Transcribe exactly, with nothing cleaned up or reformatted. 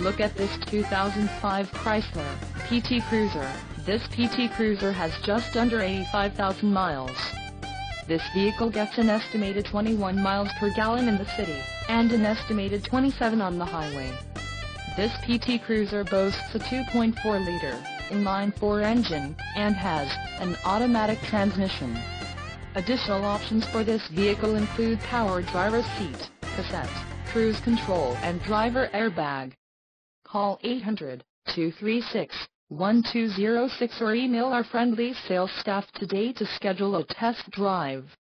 look at this two thousand five Chrysler P T Cruiser. This P T Cruiser has just under eighty-five thousand miles. This vehicle gets an estimated twenty-one miles per gallon in the city, and an estimated twenty-seven on the highway. This P T Cruiser boasts a two point four liter inline-four engine, and has an automatic transmission. Additional options for this vehicle include power driver's seat, cassette, cruise control and driver airbag. Call eight hundred, two three six, one two zero six or email our friendly sales staff today to schedule a test drive.